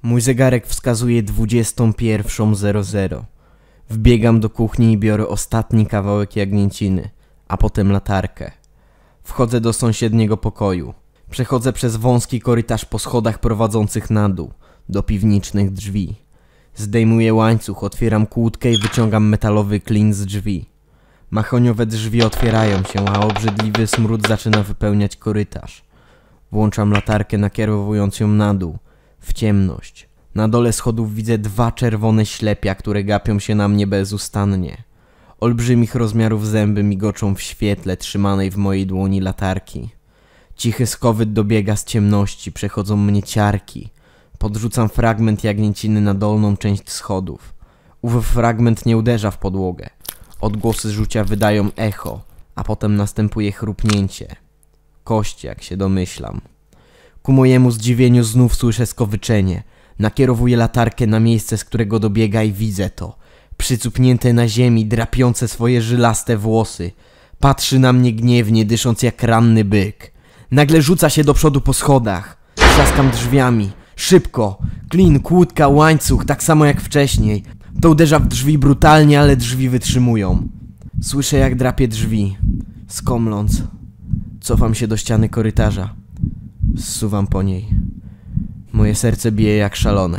Mój zegarek wskazuje 21:00. Wbiegam do kuchni i biorę ostatni kawałek jagnięciny, a potem latarkę. Wchodzę do sąsiedniego pokoju. Przechodzę przez wąski korytarz po schodach prowadzących na dół, do piwniczych drzwi. Zdejmuję łańcuch, otwieram kłódkę i wyciągam metalowy klin z drzwi. Mahoniowe drzwi otwierają się, a obrzydliwy smród zaczyna wypełniać korytarz. Włączam latarkę, nakierowując ją na dół, w ciemność. Na dole schodów widzę 2 czerwone ślepia, które gapią się na mnie bezustannie. Olbrzymich rozmiarów zęby migoczą w świetle trzymanej w mojej dłoni latarki. Cichy skowyt dobiega z ciemności, przechodzą mnie ciarki. Podrzucam fragment jagnięciny na dolną część schodów. Ów fragment nie uderza w podłogę. Odgłosy rzucia wydają echo, a potem następuje chrupnięcie. Kość, jak się domyślam. Ku mojemu zdziwieniu znów słyszę skowyczenie. Nakierowuję latarkę na miejsce, z którego dobiega i widzę to. Przycupnięte na ziemi, drapiące swoje żylaste włosy. Patrzy na mnie gniewnie, dysząc jak ranny byk. Nagle rzuca się do przodu po schodach. Trzaskam drzwiami. Szybko. Klin, kłódka, łańcuch, tak samo jak wcześniej. To uderza w drzwi brutalnie, ale drzwi wytrzymują. Słyszę, jak drapie drzwi. Skomląc, cofam się do ściany korytarza. Zsuwam po niej. Moje serce bije jak szalone.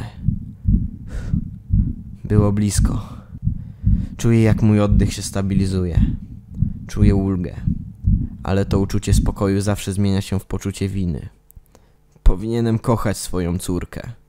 Było blisko. Czuję, jak mój oddech się stabilizuje. Czuję ulgę. Ale to uczucie spokoju zawsze zmienia się w poczucie winy. Powinienem kochać swoją córkę.